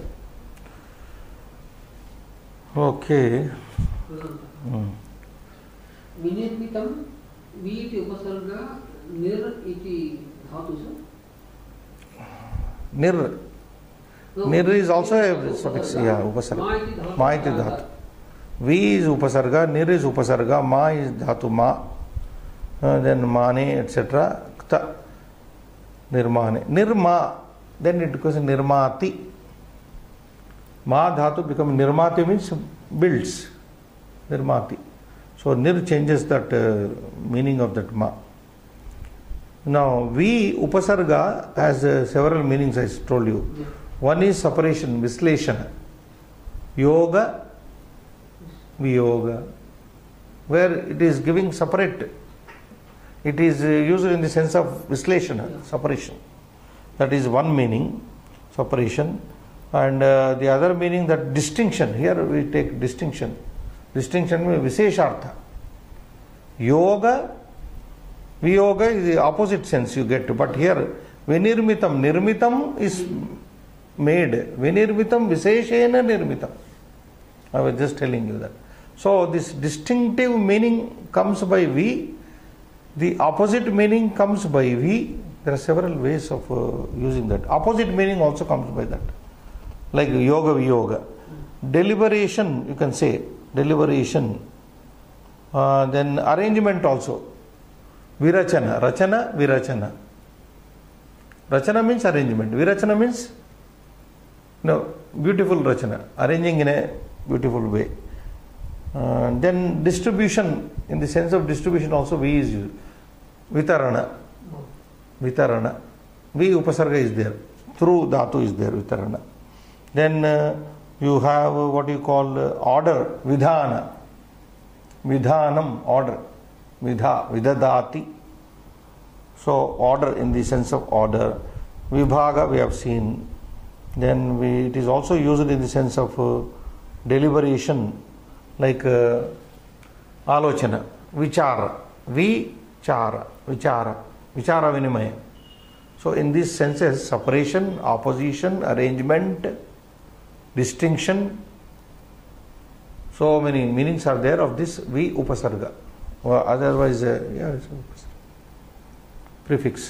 okay. Hmm. Vinirmitam, vi iti upasarga, nir iti dhatu sa? Nir. No, Nir is also a suffix, yeah, upasarga. Ma iti dhatu. V is upasarga, nir is upasarga, ma is dhatu ma, uh, then mane, et cetera. Kta, nirmane. Nirma, then it becomes nirmati. Ma dhatu becomes nirmati, means builds. Nirmati. So nir changes that uh, meaning of that ma. Now V upasarga has uh, several meanings, I told you. Yeah. One is separation, visleshana. Yoga, viyoga. Where it is giving separate. It is uh, used in the sense of visleshana, yeah. Separation. That is one meaning, separation. And uh, the other meaning, that distinction. Here we take distinction. Distinction means visheshartha. Yoga, viyoga is the opposite sense you get. But here, vinirmitam, nirmitam is made. Vinirmitam, visheshena nirmitam. I was just telling you that. So this distinctive meaning comes by V. The opposite meaning comes by V. There are several ways of uh, using that. Opposite meaning also comes by that. Like yoga, viyoga. Deliberation, you can say. Deliberation, uh, then arrangement also. Virachana, rachana, virachana. Rachana means arrangement. Virachana means no beautiful rachana, arranging in a beautiful way. Uh, then distribution, in the sense of distribution also V is used. Vitarana, vitarana. V upasarga is there. Through dhatu is there, vitarana. Then uh, you have what you call order, vidhana. Vidhanam, order. Vidha, vidadati. So order in the sense of order. Vibhaga we have seen. Then we, it is also used in the sense of uh, deliberation, like uh, alochana, vichara, vichara, vichara, vichara vinimaya. So in these senses, separation, opposition, arrangement, distinction, so many meanings are there of this V upasarga. Or otherwise, uh, yeah, it's upasarga. Prefix.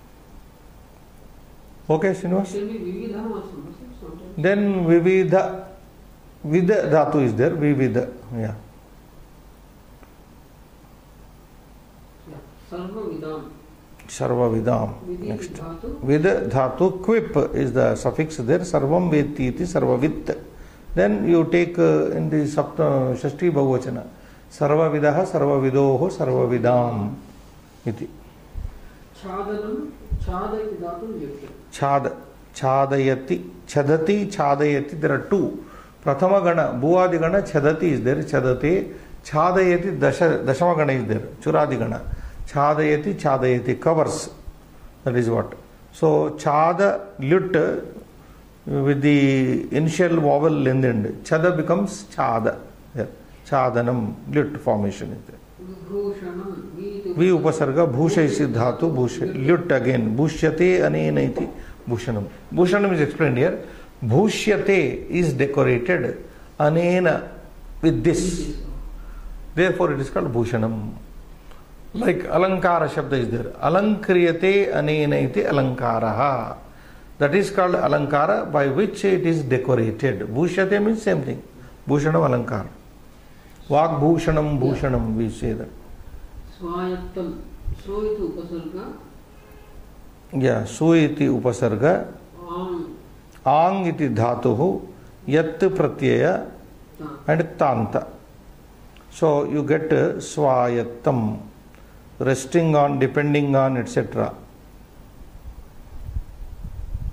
Okay, Srinivas? Then Vividha, Vida dhatu is there, Vividha, yeah. Sarva vidam. Sarva vidam. Next. Vida dhatu, quip is the suffix there, Sarvam veti iti, Sarva vit. Then you take uh, in the Sapta Shashti Bahuvachana, Sarva vidaha, Sarva vidoho, Sarva vidam iti. Chadanam, chadayati dhatu yukti. Chad, chadayati, chadati, chadayati, there are two. Prathama gana, bhuadi gana, chadati is there, chadate, chadayati, dasha, dashama gana is there, churadi gana. Chadayati, chadayati, covers, that is what. So, chada, lut, with the initial vowel in the end, chada becomes chada. Yeah. Chadanam, lut formation is there. V upasarga, bhusha is dhatu, bhusha, lut again, bhushyate anena iti, bhushanam. Bhushanam is explained here. Bhushyate is decorated, anena, with this. Therefore it is called bhushanam. Like alankara shabda is there. Alankriyate anena iti alankaraha. That is called alankara, by which it is decorated. Bhushyate means same thing. Bhushanam alankara. Vak bhushanam bhushanam, we say that. Swayattam. So iti upasarga. Yeah, su iti upasarga. Ang. Ang iti dhatuhu. Yat pratyaya and tanta. So you get swayattam. Resting on, depending on, et cetera.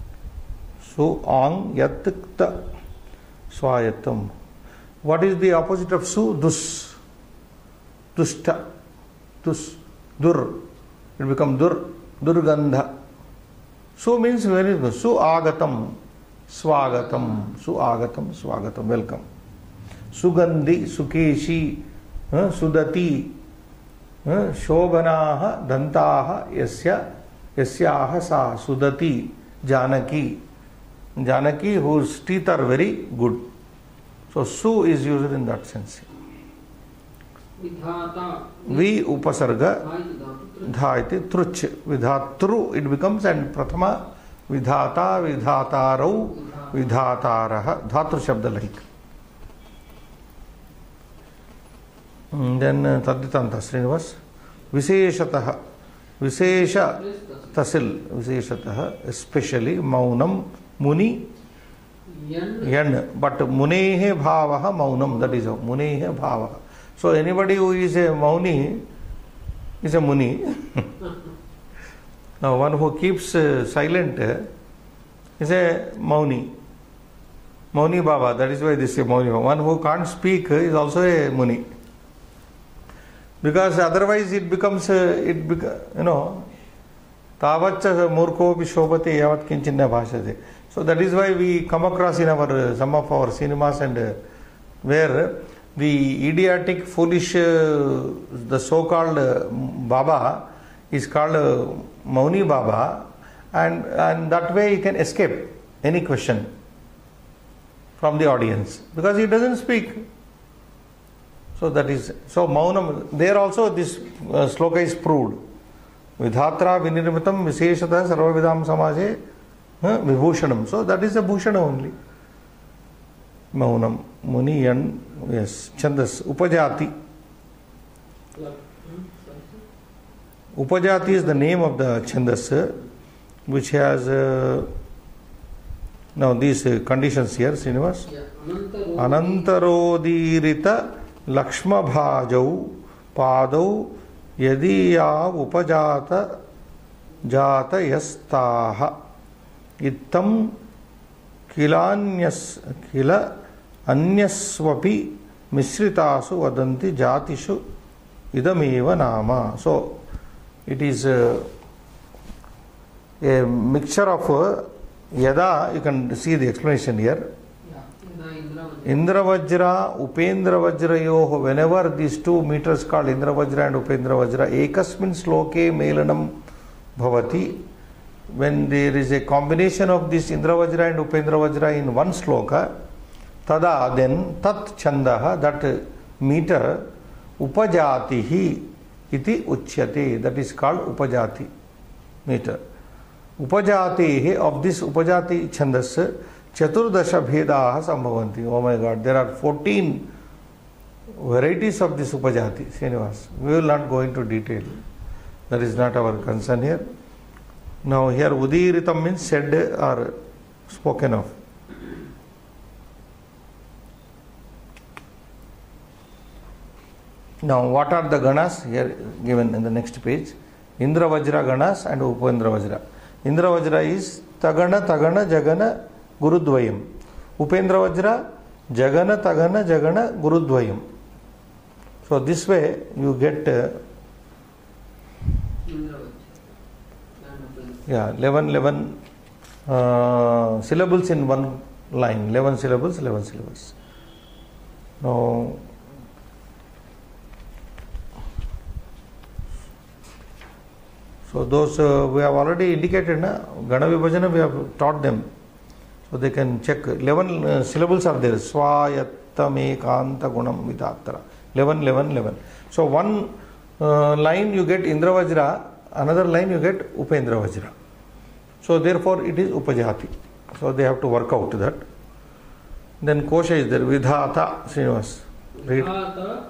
Su, ang, yat, ta. Swayatam. What is the opposite of su? Dus. Dusta. Dus. Dur. It becomes dur. Durgandha. Su means very good. Su agatam. Swagatam. Su agatam. Swagatam. Welcome. Sugandhi. Sukeshi. uh, Sudati. uh, Shobhanaha. Dantaha. Yasya. Yasyaha sa. Sudati. Janaki. Janaki, whose teeth are very good. So su is used in that sense. Vidhata. Vi upasarga dha iti truch. Vidhatru it becomes, and prathama vidhata vidhatarau vidhataraha. Dhatru shabda like. And then uh, Taditanta Srinivas. Visheshataha. Vishesha tasil. Visheshataha. Especially maunam muni yan. But munehe bhavaha maunam. That is a munehe bhavaha. So anybody who is a mauni is a muni. Now one who keeps uh, silent uh, is a mauni. Mauni Baba. That is why this is a mauni Baba. One who can't speak uh, is also a muni. Because otherwise it becomes, uh, it beca- you know, tavaccha murko vishobate yavat kinchinna bhashate. So that is why we come across in our uh, some of our cinemas and uh, where the idiotic, foolish, uh, the so-called uh, Baba is called uh, Mauni Baba, and and that way he can escape any question from the audience because he doesn't speak. So that is, so Maunam, there also this uh, sloka is proved. Vidhatra vinirmitam visheshata sarvavidam samaje uh, vibhushanam. So that is a bhushana only. Maunam, Muni and yes, Chandas, Upajati. Upajati is the name of the Chandas which has uh, now these uh, conditions here, Srinivas. Yeah. Anantarodirita Lakshma bhajau padau yadiya upajata jata yastaha ittam kilanyas kila anyaswapi misritasu vadanti jatishu idameva nama. So it is a, a mixture of uh, yada. You can see the explanation here. Indra Vajra, Upendra Vajra yoho, whenever these two meters called Indra Vajra and Upendra Vajra, ekasmin sloke melanam bhavati, when there is a combination of this Indra Vajra and Upendra Vajra in one sloka, tada, then tat chandaha, that meter, upajatihi iti uchyate, that is called upajati meter. Upajatihi, of this upajati chandas, Chaturdasha Bhedaha Sambhavanti. Oh my God, there are fourteen varieties of this Upajati, Srinivas. We will not go into detail. That is not our concern here. Now here Udiritam means said or spoken of. Now what are the Ganas? Here given in the next page. Indra Vajra Ganas and Upendra Vajra. Indra Vajra is Tagana, Tagana, Jagana, Gurudvayam. Upendra Vajra, Jagana, Tagana, Jagana, Gurudvayam. So this way you get uh, yeah, eleven, eleven uh, syllables in one line. eleven syllables, eleven syllables. Now so those uh, we have already indicated, na? Gana Vibhajana we have taught them. So they can check. eleven uh, syllables are there. Swayattam ekanta gunam vidhatra. eleven, eleven, eleven. So one uh, line you get Indra Vajra, another line you get Upendra Vajra. So therefore it is Upajati. So they have to work out that. Then Kosha is there. Vidhata, Srinivas. Read. Vidhata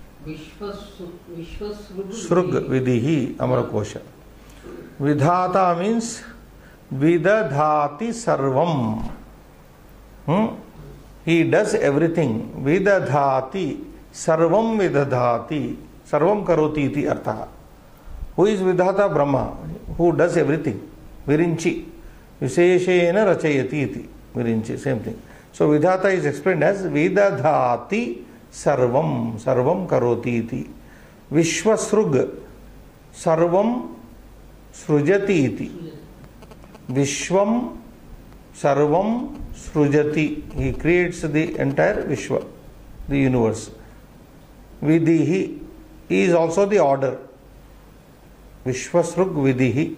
Vishwasrug Srug Vidihi Amara Kosha. Vidhata means Vidadhati Sarvam. Hmm? He does everything. Vidadhati Sarvam Vidadhati. Sarvam Karoti iti artha. Who is Vidhata? Brahma. Who does everything. Virinchi. विशेषेण रचयति इति Virinchi same thing. So vidhata is explained as vidadhati sarvam, sarvam karoti iti. Vishwasrug sarvam srujati iti. Vishwam sarvam srujati. He creates the entire Vishwa, the universe. Vidhihi is also the order. Vishwasrug vidhihi.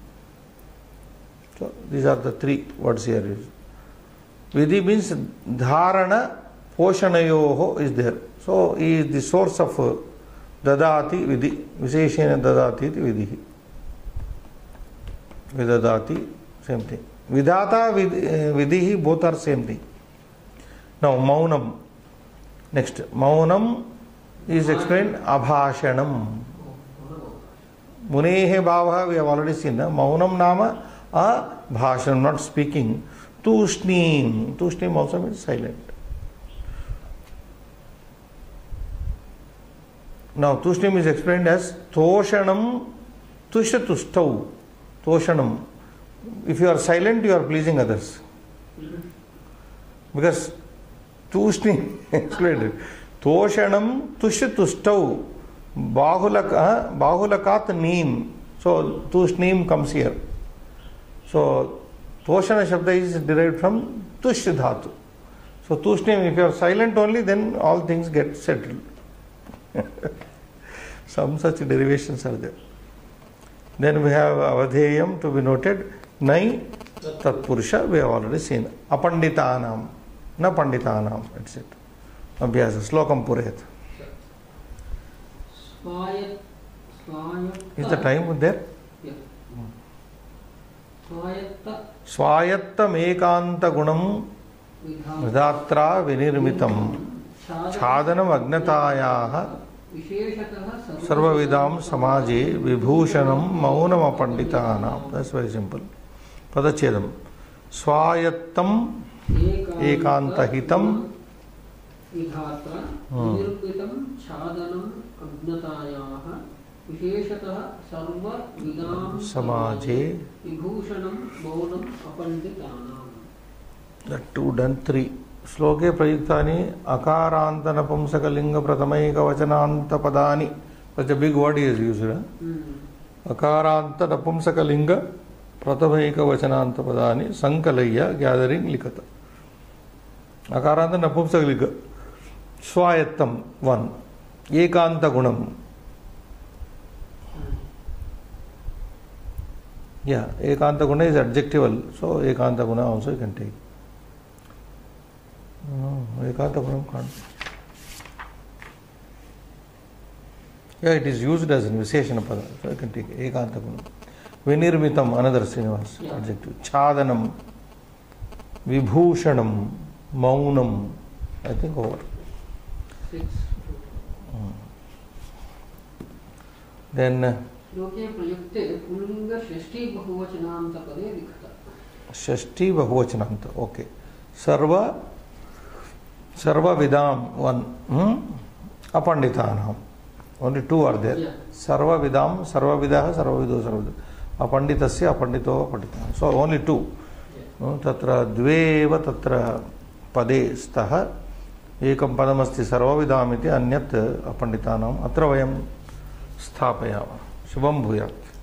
So these are the three words here. Vidhi means dharana poshanayoho is there. So he is the source of dadati vidhi. Visheshena dadati iti vidhi. Vidadati, same thing. Vidhata, vidhi, both are same thing. Now maunam. Next, maunam is explained abhashanam. Munehe bhavaha, we have already seen. Maunam nama abhashanam, not speaking. Tushnim. Tushnim also means silent. Now tushnim is explained as toshanam tushatustau. Toshanam. If you are silent, you are pleasing others. Because tushnim explained. Toshanam tushatustau. Bahulaka, bahulakat neem. So tushnim comes here. So Toshana Shabda is derived from Tush Dhatu. So Tushnim, if you are silent only, then all things get settled. Some such derivations are there. Then we have Avadheyam to be noted. Nai Tatpurusha, we have already seen. Apanditanam, na Panditanam, et cetera. Abhyasa, Slokam Purayat. Is the time there? Yeah. Swayatta Swayattam ekanta gunam vidatra vinirmitam chadanam agnatayaha sarvavidam samaje vibhushanam maunam apanditanam. That's very simple. Padachedam. Swayattam ekantahitam vidhatra vinirmitam chadanam agnatayaha विशेषतः सर्व विदाम समाजे विभूषणम Mounam अपंडितानाम. That two done three. Sloke prayuktani akaranta napumsakalinga pratamaika vachananta padani. Such a big word he has used. Huh? Mm. Akaranta napumsakalinga pratamaika vachananta padani sankalayya gathering likata. Akaranta napumsakalinga swayattam one. Ekanta gunam. Yeah, ekanta guna is adjectival, so ekanta guna also you can take. No, ekanta guna can't. Yeah, it is used as an Visheshana pada, so you can take ekanta guna. Vinirmitam, another Srinivas yeah. Adjective. Chadanam, Vibhushanam, Maunam. I think over. Six. Hmm. Then. Uh, लोके प्रयुक्ते pulling षष्ठी बहुवचनांत पदे लिखता. षष्ठी बहुवचनांत. Okay. Sarva, Sarva Vidam one. Hmm? Apanditanam. Only two are there. Yeah. Sarva Vidam, Sarva Vidaha, Sarva Vido, Sarva Vido. Apanditasya, Apandito, Apanditanam. So only two. Yeah. Tatra dveva tatra pade staha. Ekam padamasti Sarva Vidam iti anyat Apanditanam. Atra vayam sthapayama. Shubham bhuyat.